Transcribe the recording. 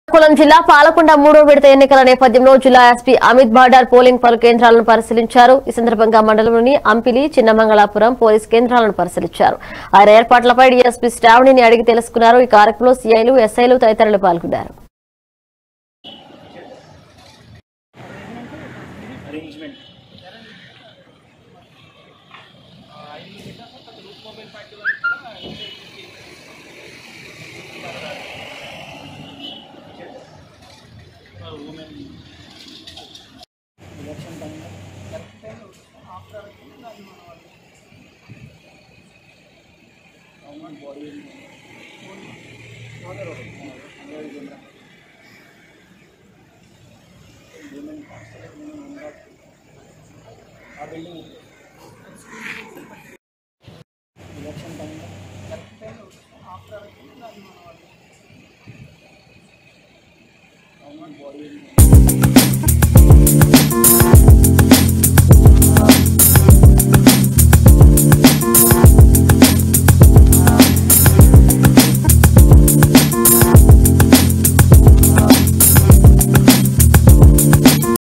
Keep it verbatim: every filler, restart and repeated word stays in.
శ్రీకాకుళం జిల్లా పాలకొండ మూడో విడత ఎన్నికల నేపథ్యంలో జిల్లా ఎస్పీ అమిత్ బార్డర్ పోలింగ్ పలు కేంద్రాలను పరిశీలించారు. ఈ సందర్భంగా మండలంలోని అంపిలి, చిన్నమంగళాపురం పోలీస్ కేంద్రాలను పరిశీలించారు. ఆయన ఏర్పాట్లపై డీఎస్పీ శ్రావణిని అడిగి తెలుసుకున్నారు. ఈ కార్యక్రమంలో సీఐలు, ఎస్ఐలు తదితరులు పాల్గొన్నారు. election time correct time after government body order women ఆ building election time correct time after government body